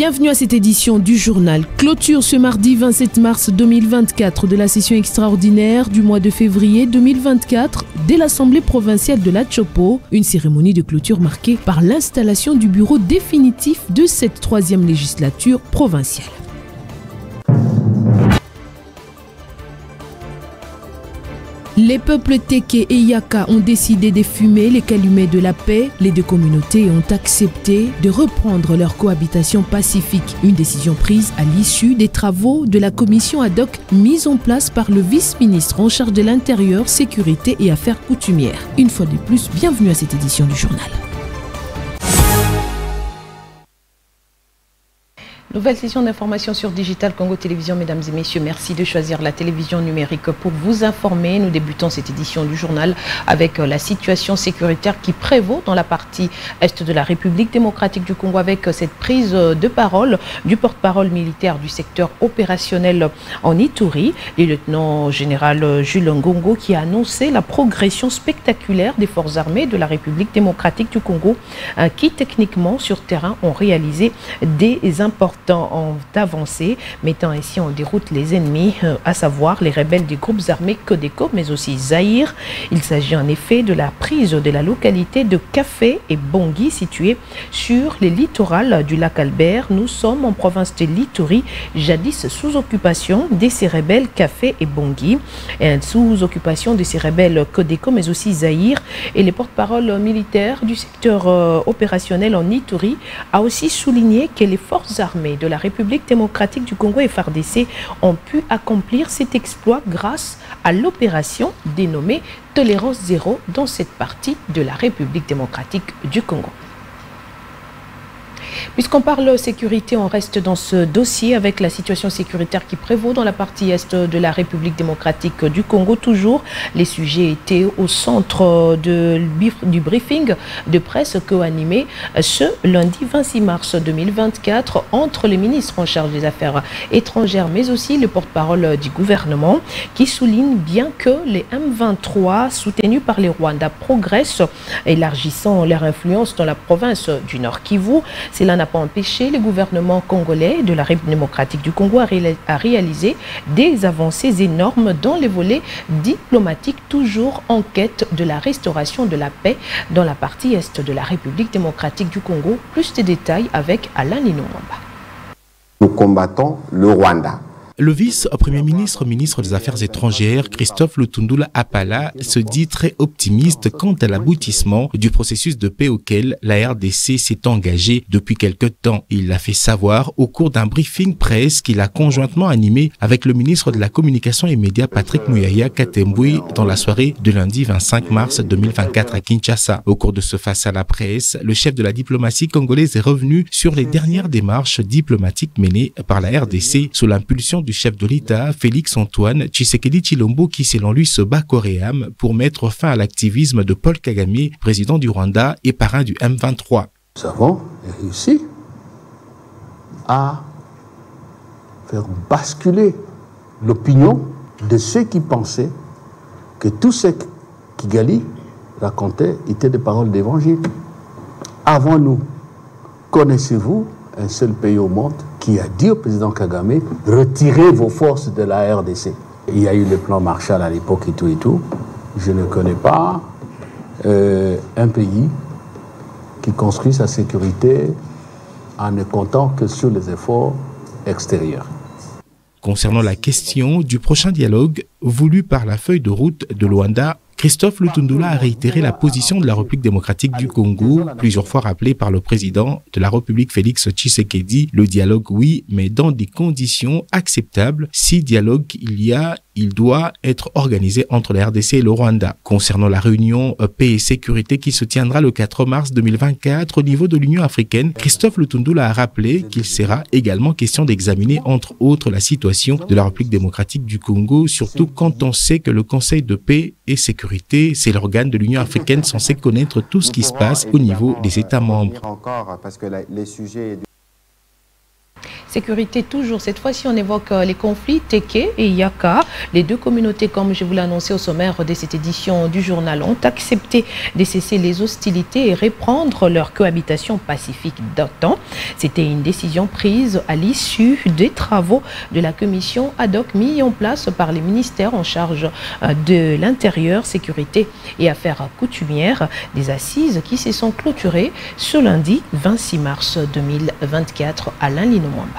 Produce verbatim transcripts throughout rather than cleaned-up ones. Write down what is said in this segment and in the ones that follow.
Bienvenue à cette édition du journal. Clôture ce mardi vingt-sept mars deux mille vingt-quatre de la session extraordinaire du mois de février deux mille vingt-quatre de l'Assemblée provinciale de la Chopo. Une cérémonie de clôture marquée par l'installation du bureau définitif de cette troisième législature provinciale. Les peuples Teke et Yaka ont décidé d'effumer les calumets de la paix. Les deux communautés ont accepté de reprendre leur cohabitation pacifique. Une décision prise à l'issue des travaux de la commission ad hoc mise en place par le vice-ministre en charge de l'Intérieur, Sécurité et Affaires coutumières. Une fois de plus, bienvenue à cette édition du journal. Nouvelle session d'information sur Digital Congo Télévision. Mesdames et messieurs, merci de choisir la télévision numérique pour vous informer. Nous débutons cette édition du journal avec la situation sécuritaire qui prévaut dans la partie est de la République démocratique du Congo, avec cette prise de parole du porte-parole militaire du secteur opérationnel en Ituri, le lieutenant général Jules Ngongo, qui a annoncé la progression spectaculaire des forces armées de la République démocratique du Congo qui techniquement sur terrain ont réalisé des importants en avancée, mettant ainsi en déroute les ennemis, euh, à savoir les rebelles des groupes armés Codeco, mais aussi Zaïre. Il s'agit en effet de la prise de la localité de Café et Bongui, située sur les littorales du lac Albert. Nous sommes en province de l'Ituri, jadis sous occupation de ces rebelles Café et Bongui, et sous occupation de ces rebelles Codeco, mais aussi Zaïre. Et les porte-parole militaires du secteur euh, opérationnel en Ituri a aussi souligné que les forces armées de la République démocratique du Congo et F A R D C ont pu accomplir cet exploit grâce à l'opération dénommée Tolérance Zéro dans cette partie de la République démocratique du Congo. Puisqu'on parle sécurité, on reste dans ce dossier avec la situation sécuritaire qui prévaut dans la partie est de la République démocratique du Congo. Toujours, les sujets étaient au centre de, du briefing de presse co-animé ce lundi vingt-six mars deux mille vingt-quatre entre les ministres en charge des affaires étrangères, mais aussi le porte-parole du gouvernement, qui souligne bien que les M vingt-trois soutenus par les Rwandais progressent, élargissant leur influence dans la province du Nord Kivu. Cela n'a pas empêché le gouvernement congolais de la République démocratique du Congo à réaliser des avancées énormes dans les volets diplomatiques, toujours en quête de la restauration de la paix dans la partie est de la République démocratique du Congo. Plus de détails avec Alain Linomamba. Nous combattons le Rwanda. Le vice-premier ministre, ministre des Affaires étrangères, Christophe Lutundula Apala, se dit très optimiste quant à l'aboutissement du processus de paix auquel la R D C s'est engagée depuis quelque temps. Il l'a fait savoir au cours d'un briefing presse qu'il a conjointement animé avec le ministre de la Communication et Médias, Patrick Muyaya Katembwe, dans la soirée de lundi vingt-cinq mars deux mille vingt-quatre à Kinshasa. Au cours de ce face à la presse, le chef de la diplomatie congolaise est revenu sur les dernières démarches diplomatiques menées par la R D C sous l'impulsion du chef de l'État, Félix Antoine Tshisekedi Tshilombo, qui selon lui se bat corps et âme pour mettre fin à l'activisme de Paul Kagame, président du Rwanda et parrain du M vingt-trois. Nous avons réussi à faire basculer l'opinion de ceux qui pensaient que tout ce qu'Kigali racontait était des paroles d'évangile. Avant nous, connaissez-vous un seul pays au monde qui a dit au président Kagame « Retirez vos forces de la R D C ». Il y a eu le plan Marshall à l'époque et tout et tout. Je ne connais pas euh, un pays qui construit sa sécurité en ne comptant que sur les efforts extérieurs. Concernant la question du prochain dialogue voulu par la feuille de route de Luanda, Christophe Lutundula a réitéré la position de la République démocratique du Congo, plusieurs fois rappelée par le président de la République Félix Tshisekedi. Le dialogue, oui, mais dans des conditions acceptables. Si dialogue il y a, il doit être organisé entre la R D C et le Rwanda. Concernant la réunion paix et sécurité qui se tiendra le quatre mars deux mille vingt-quatre au niveau de l'Union africaine, Christophe Lutundula a rappelé qu'il sera également question d'examiner entre autres la situation de la République démocratique du Congo, surtout quand on sait que le Conseil de paix et sécurité, c'est l'organe de l'Union africaine censé connaître tout ce qui se passe au niveau des États membres. Sécurité toujours. Cette fois-ci, on évoque les conflits Teke et Yaka. Les deux communautés, comme je vous l'ai annoncé au sommaire de cette édition du journal, ont accepté de cesser les hostilités et reprendre leur cohabitation pacifique d'antan. C'était une décision prise à l'issue des travaux de la commission ad hoc mis en place par les ministères en charge de l'Intérieur, Sécurité et Affaires coutumières, des assises qui se sont clôturées ce lundi vingt-six mars deux mille vingt-quatre à Alain Linomwamba.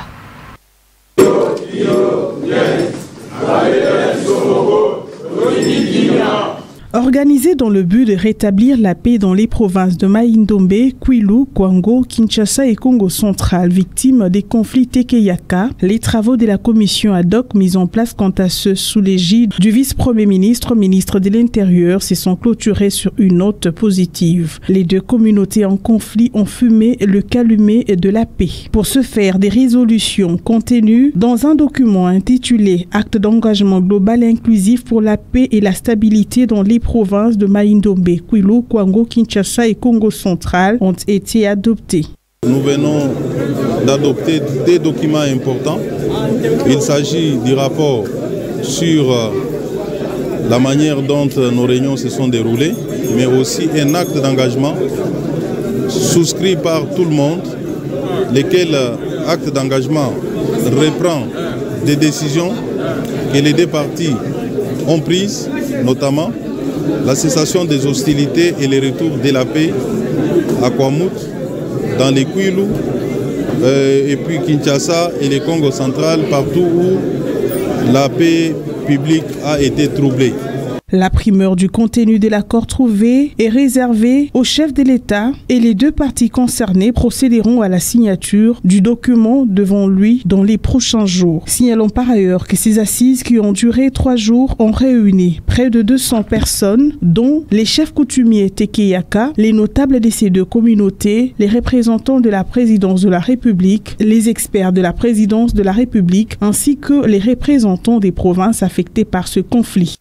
Organisé dans le but de rétablir la paix dans les provinces de Mai-Ndombe, Kwilu, Kwango, Kinshasa et Congo central, victimes des conflits Teke-Yaka, les travaux de la commission ad hoc mis en place quant à ceux sous l'égide du vice-premier ministre, ministre de l'Intérieur, se sont clôturés sur une note positive. Les deux communautés en conflit ont fumé le calumet de la paix. Pour ce faire, des résolutions contenues dans un document intitulé « Acte d'engagement global et inclusif pour la paix et la stabilité dans les provinces de Mai-Ndombe, Kwilu, Kwango, Kinshasa et Congo central ont été adoptés. Nous venons d'adopter des documents importants. Il s'agit du rapport sur la manière dont nos réunions se sont déroulées, mais aussi un acte d'engagement souscrit par tout le monde, lequel acte d'engagement reprend des décisions que les deux parties ont prises, notamment la cessation des hostilités et le retour de la paix à Kwamut, dans les Kwilu, euh, et puis Kinshasa et le Congo central, partout où la paix publique a été troublée. La primeur du contenu de l'accord trouvé est réservée au chef de l'État et les deux parties concernées procéderont à la signature du document devant lui dans les prochains jours. Signalons par ailleurs que ces assises qui ont duré trois jours ont réuni près de deux cents personnes, dont les chefs coutumiers Teke-Yaka, les notables de ces deux communautés, les représentants de la présidence de la République, les experts de la présidence de la République, ainsi que les représentants des provinces affectées par ce conflit.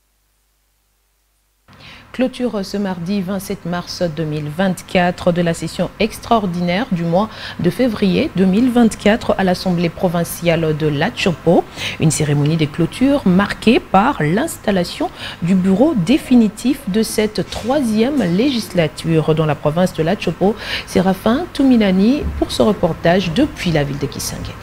Clôture ce mardi vingt-sept mars deux mille vingt-quatre de la session extraordinaire du mois de février deux mille vingt-quatre à l'Assemblée provinciale de l'Atchopo. Une cérémonie de clôture marquée par l'installation du bureau définitif de cette troisième législature dans la province de l'Atchopo. Séraphin Touminani pour ce reportage depuis la ville de Kisangani.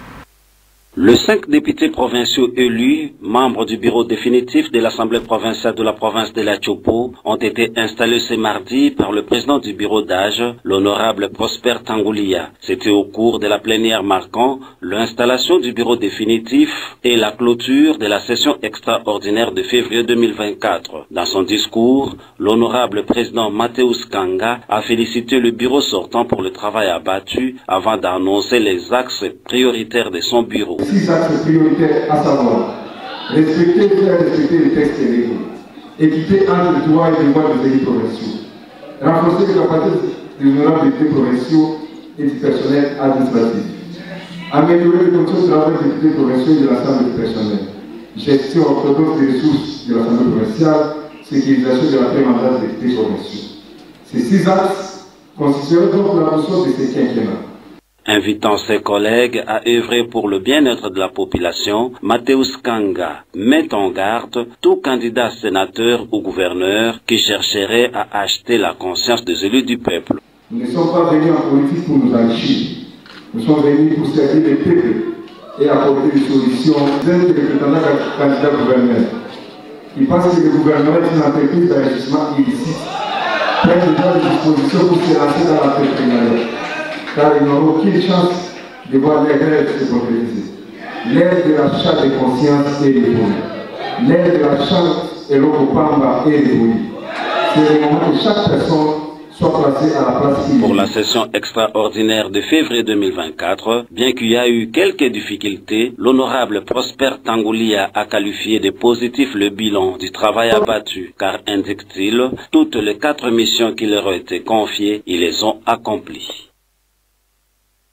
Les cinq députés provinciaux élus, membres du bureau définitif de l'Assemblée provinciale de la province de l'Atchopo, ont été installés ce mardi par le président du bureau d'âge, l'honorable Prosper Tangoulia. C'était au cours de la plénière marquant l'installation du bureau définitif et la clôture de la session extraordinaire de février deux mille vingt-quatre. Dans son discours, l'honorable président Mathéus Kanga a félicité le bureau sortant pour le travail abattu avant d'annoncer les axes prioritaires de son bureau. Six axes prioritaires, à savoir respecter et faire respecter les textes légaux, équité entre les droits et les devoirs des élus provinciaux, renforcer les capacités des honorables députés provinciaux et du personnel administratif, améliorer les conditions de travail des députés provinciaux et de l'ensemble du personnel, gestion orthodoxe des ressources de l'Assemblée provinciale, sécurisation de la prémandat des députés provinciaux. Ces six axes constitueraient donc la mission de ces quinquennats. Invitant ses collègues à œuvrer pour le bien-être de la population, Mathéus Kanga met en garde tout candidat sénateur ou gouverneur qui chercherait à acheter la conscience des élus du peuple. Nous ne sommes pas venus en politique pour nous enrichir. Nous sommes venus pour servir le peuple et apporter des solutions. Vous êtes le prétendant candidat gouverneur qui pense que le gouvernement est une entreprise d'investissement illicite. Prennent déjà des dispositions pour se lancer dans l'entrepreneuriat. Car ils n'auront aucune chance de voir les rêves se concrétiser. L'ère de l'achat de conscience est révolue. L'ère de l'achat et l'Okopamba est révolue. C'est le moment que chaque personne soit placée à la place qu'il. Pour la session extraordinaire de février deux mille vingt-quatre, bien qu'il y a eu quelques difficultés, l'honorable Prosper Tangoulia a qualifié de positif le bilan du travail abattu, car, indique-t-il, toutes les quatre missions qui leur ont été confiées, ils les ont accomplies.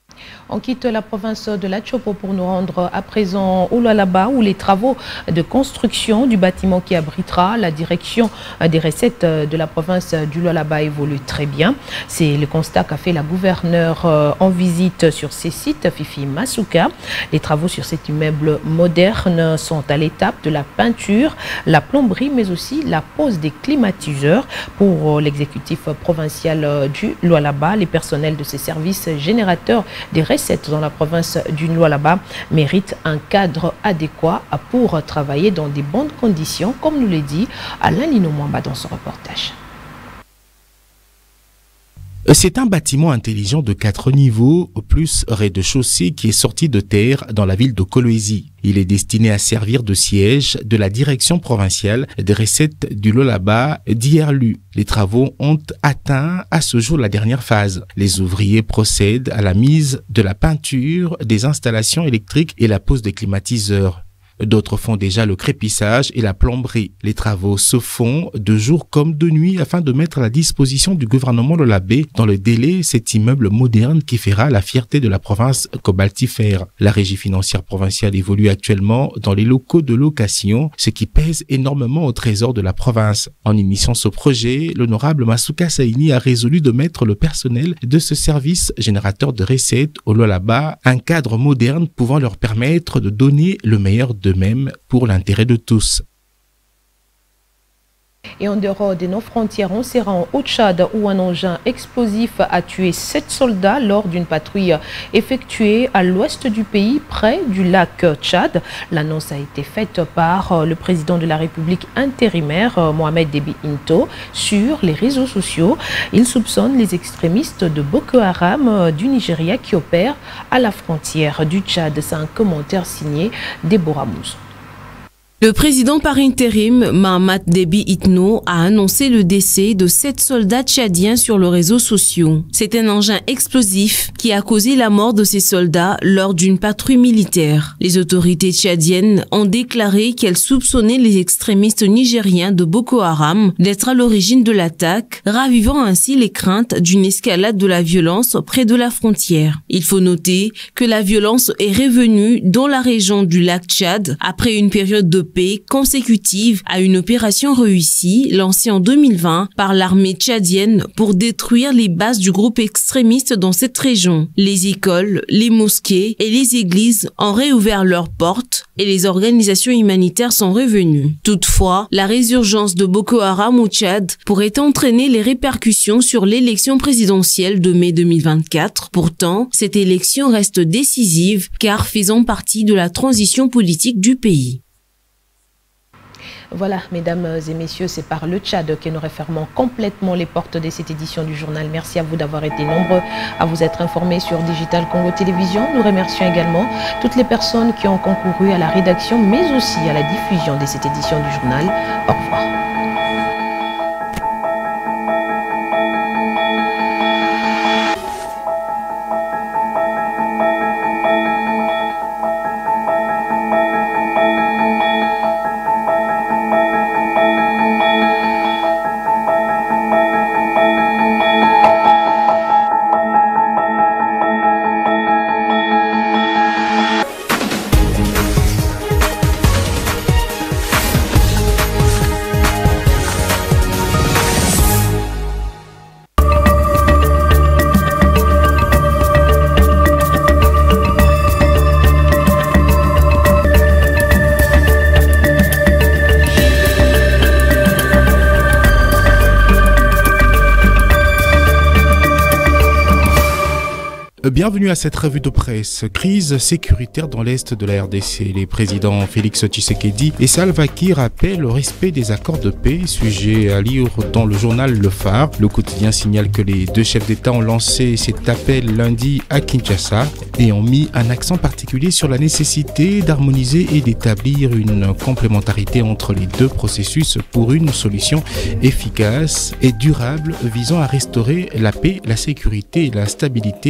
On quitte la province de la Tchopo pour nous rendre à présent au Lualaba où les travaux de construction du bâtiment qui abritera la direction des recettes de la province du Lualaba évoluent très bien. C'est le constat qu'a fait la gouverneure en visite sur ces sites, Fifi Masuka. Les travaux sur cet immeuble moderne sont à l'étape de la peinture, la plomberie mais aussi la pose des climatiseurs. Pour l'exécutif provincial du Lualaba, les personnels de ces services générateurs des recettes dans la province du Lualaba mérite un cadre adéquat pour travailler dans de bonnes conditions, comme nous l'a dit Alain Lino Mwamba dans son reportage. C'est un bâtiment intelligent de quatre niveaux, plus rez-de-chaussée, qui est sorti de terre dans la ville de Kolwezi. Il est destiné à servir de siège de la direction provinciale des recettes du Lualaba d'I R L U. Les travaux ont atteint à ce jour la dernière phase. Les ouvriers procèdent à la mise de la peinture, des installations électriques et la pose des climatiseurs. D'autres font déjà le crépissage et la plomberie. Les travaux se font de jour comme de nuit afin de mettre à la disposition du gouvernement Lualabé dans le délai cet immeuble moderne qui fera la fierté de la province cobaltifère. La régie financière provinciale évolue actuellement dans les locaux de location, ce qui pèse énormément au trésor de la province. En initiant ce projet, l'honorable Masuka Saini a résolu de mettre le personnel de ce service générateur de recettes au Lualaba un cadre moderne pouvant leur permettre de donner le meilleur de même pour l'intérêt de tous. Et en dehors de nos frontières, on se rend au Tchad où un engin explosif a tué sept soldats lors d'une patrouille effectuée à l'ouest du pays, près du lac Tchad. L'annonce a été faite par le président de la République intérimaire, Mohamed Déby Itno, sur les réseaux sociaux. Il soupçonne les extrémistes de Boko Haram du Nigeria qui opèrent à la frontière du Tchad. C'est un commentaire signé Déborah Mousse. Le président par intérim, Mohamed Déby Itno, a annoncé le décès de sept soldats tchadiens sur les réseaux sociaux. C'est un engin explosif qui a causé la mort de ces soldats lors d'une patrouille militaire. Les autorités tchadiennes ont déclaré qu'elles soupçonnaient les extrémistes nigériens de Boko Haram d'être à l'origine de l'attaque, ravivant ainsi les craintes d'une escalade de la violence près de la frontière. Il faut noter que la violence est revenue dans la région du lac Tchad après une période de paix consécutive à une opération réussie lancée en deux mille vingt par l'armée tchadienne pour détruire les bases du groupe extrémiste dans cette région. Les écoles, les mosquées et les églises ont réouvert leurs portes et les organisations humanitaires sont revenues. Toutefois, la résurgence de Boko Haram au Tchad pourrait entraîner les répercussions sur l'élection présidentielle de mai deux mille vingt-quatre. Pourtant, cette élection reste décisive car faisant partie de la transition politique du pays. Voilà, mesdames et messieurs, c'est par le Tchad que nous refermons complètement les portes de cette édition du journal. Merci à vous d'avoir été nombreux à vous être informés sur Digital Congo Télévision. Nous remercions également toutes les personnes qui ont concouru à la rédaction, mais aussi à la diffusion de cette édition du journal. Au revoir. Bienvenue à cette revue de presse. Crise sécuritaire dans l'Est de la R D C. Les présidents Félix Tshisekedi et Salva Kiir appellent au respect des accords de paix, sujet à lire dans le journal Le Phare. Le quotidien signale que les deux chefs d'État ont lancé cet appel lundi à Kinshasa et ont mis un accent particulier sur la nécessité d'harmoniser et d'établir une complémentarité entre les deux processus pour une solution efficace et durable visant à restaurer la paix, la sécurité et la stabilité dans l'Est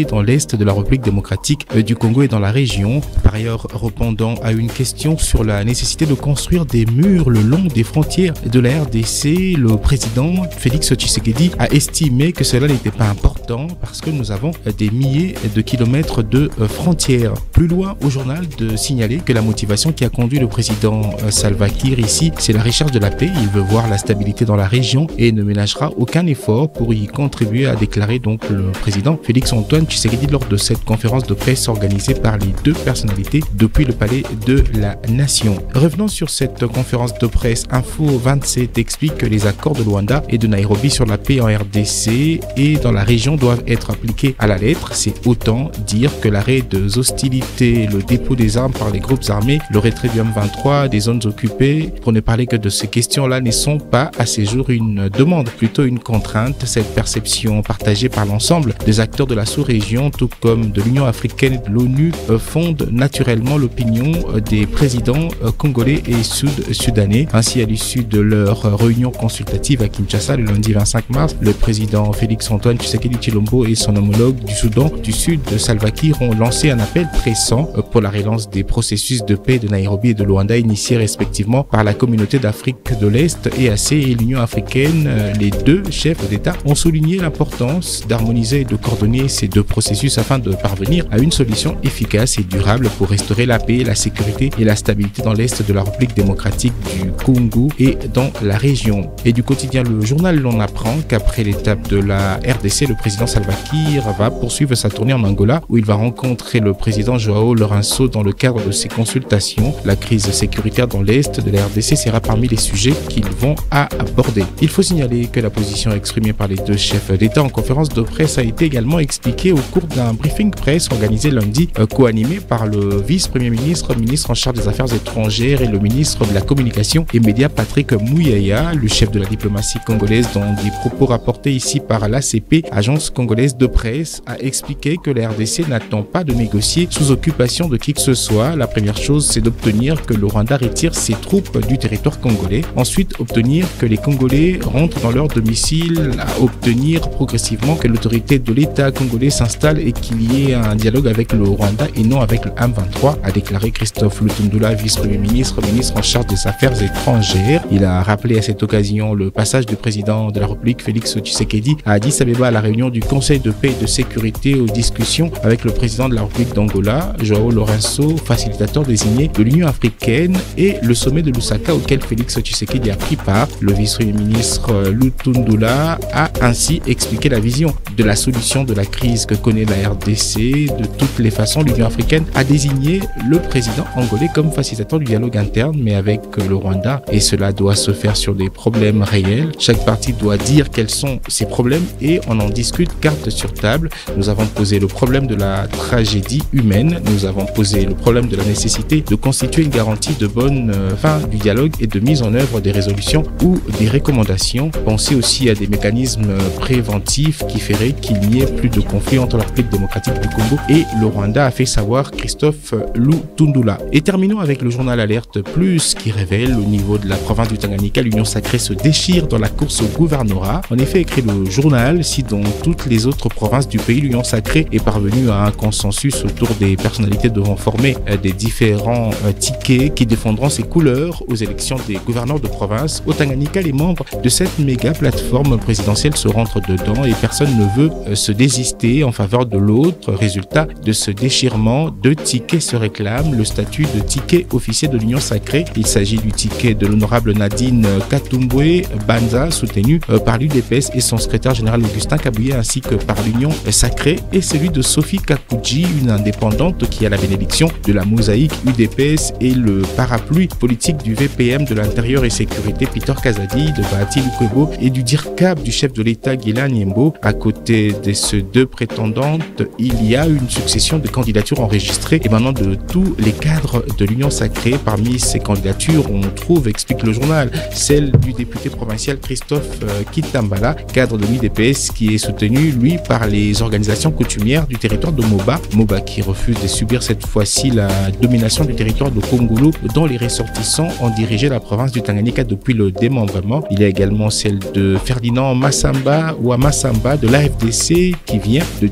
l'Est de la République démocratique du Congo et dans la région. Par ailleurs, répondant à une question sur la nécessité de construire des murs le long des frontières de la R D C, le président Félix Tshisekedi a estimé que cela n'était pas important parce que nous avons des milliers de kilomètres de frontières. Plus loin au journal de signaler que la motivation qui a conduit le président Salva Kiir ici, c'est la recherche de la paix. Il veut voir la stabilité dans la région et ne ménagera aucun effort pour y contribuer, a déclaré donc le président Félix Antoine Tshisekedi lors de cette conférence de presse organisée par les deux personnalités depuis le palais de la Nation. Revenons sur cette conférence de presse. Info vingt-sept explique que les accords de Luanda et de Nairobi sur la paix en R D C et dans la région doivent être appliqués à la lettre. C'est autant dire que l'arrêt des hostilités, le dépôt des armes par les groupes armés, le retrait du M vingt-trois, des zones occupées, pour ne parler que de ces questions-là, ne sont pas à ce jour une demande, plutôt une contrainte. Cette perception partagée par l'ensemble des acteurs de la sous-région, tout comme de l'Union africaine et de l'ONU, fonde naturellement l'opinion des présidents congolais et sud-sudanais. Ainsi, à l'issue de leur réunion consultative à Kinshasa le lundi vingt-cinq mars, le président Félix Antoine Tshisekedi Tshilombo et son homologue du Soudan du Sud, Salva Kiir, ont lancé un appel pressant pour la relance des processus de paix de Nairobi et de Luanda, initiés respectivement par la communauté d'Afrique de l'Est, E A C et l'Union africaine. Les deux chefs d'État ont souligné l'importance d'harmoniser et de coordonner ces deux processus afin de parvenir à une solution efficace et durable pour restaurer la paix, la sécurité et la stabilité dans l'Est de la République démocratique du Congo et dans la région. Et du quotidien Le Journal, l'on apprend qu'après l'étape de la R D C, le président Salva Kiir va poursuivre sa tournée en Angola où il va rencontrer le président João Lourenço dans le cadre de ses consultations. La crise sécuritaire dans l'Est de la R D C sera parmi les sujets qu'ils vont aborder. Il faut signaler que la position exprimée par les deux chefs d'État en conférence de presse a été également expliquée au cours d'un briefing presse organisé lundi, euh, co-animé par le vice-premier ministre, ministre en charge des Affaires étrangères et le ministre de la Communication et Médias Patrick Muyaya. Le chef de la diplomatie congolaise, dans des propos rapportés ici par l'A C P, agence congolaise de presse, a expliqué que la R D C n'attend pas de négocier sous occupation de qui que ce soit. La première chose, c'est d'obtenir que le Rwanda retire ses troupes du territoire congolais. Ensuite, obtenir que les Congolais rentrent dans leur domicile, à obtenir progressivement que l'autorité de l'État congolais s'installe et qu'il y ait un dialogue avec le Rwanda et non avec le M vingt-trois, a déclaré Christophe Lutundula, vice-premier ministre, ministre en charge des Affaires étrangères. Il a rappelé à cette occasion le passage du président de la République, Félix Tshisekedi, à Addis Abeba à la réunion du Conseil de paix et de sécurité aux discussions avec le président de la République d'Angola, João Lourenço, facilitateur désigné de l'Union africaine, et le sommet de Lusaka auquel Félix Tshisekedi a pris part. Le vice-premier ministre Lutundula a ainsi expliqué la vision de la solution de la crise que connaît la R D C. De toutes les façons, l'Union africaine a désigné le président angolais comme facilitateur du dialogue interne, mais avec le Rwanda, et cela doit se faire sur des problèmes réels. Chaque partie doit dire quels sont ses problèmes et on en discute carte sur table. Nous avons posé le problème de la tragédie humaine, nous avons posé le problème de la nécessité de constituer une garantie de bonne fin du dialogue et de mise en œuvre des résolutions ou des recommandations. Pensez aussi à des mécanismes préventifs qui feraient qu'il n'y ait plus de conflit entre la République démocratique du Congo et le Rwanda, a fait savoir Christophe Lutundula. Et terminons avec le journal Alerte Plus qui révèle au niveau de la province du Tanganyika, l'Union sacrée se déchire dans la course au gouvernorat. En effet, écrit le journal, si dans toutes les autres provinces du pays, l'Union sacrée est parvenue à un consensus autour des personnalités devant former des différents tickets qui défendront ses couleurs aux élections des gouverneurs de province, au Tanganyika, les membres de cette méga plateforme présidentielle se rentrent dedans et personne ne veut se désister en faveur de l'autre. Résultat de ce déchirement, deux tickets se réclament le statut de ticket officier de l'Union sacrée. Il s'agit du ticket de l'honorable Nadine Katumbwe Banza, soutenu par l'U D P S et son secrétaire général Augustin Kabouye, ainsi que par l'Union sacrée, et celui de Sophie Kakouji, une indépendante qui a la bénédiction de la mosaïque U D P S et le parapluie politique du V P M de l'Intérieur et Sécurité Peter Kazadi, de Bahati Lukwebo et du D I R C A B du chef de l'État Guilain Nyembo. À côté de ces deux prétendantes, il y a une succession de candidatures enregistrées émanant de tous les cadres de l'Union sacrée. Parmi ces candidatures, on trouve, explique le journal, celle du député provincial Christophe euh, Kitambala, cadre de l'U D P S, qui est soutenu, lui, par les organisations coutumières du territoire de Moba. Moba qui refuse de subir cette fois-ci la domination du territoire de Kongolo, dont les ressortissants ont dirigé la province du Tanganyika depuis le démembrement. Il y a également celle de Ferdinand Massamba ou Massamba de l'A F D C qui vient de diriger la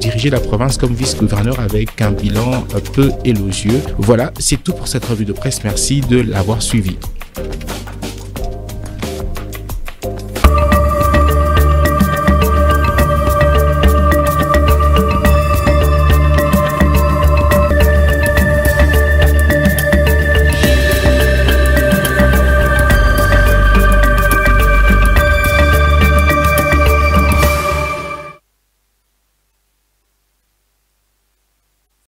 province comme vice-gouverneur avec un bilan peu élogieux. Voilà, c'est tout pour cette revue de presse. Merci de l'avoir suivi.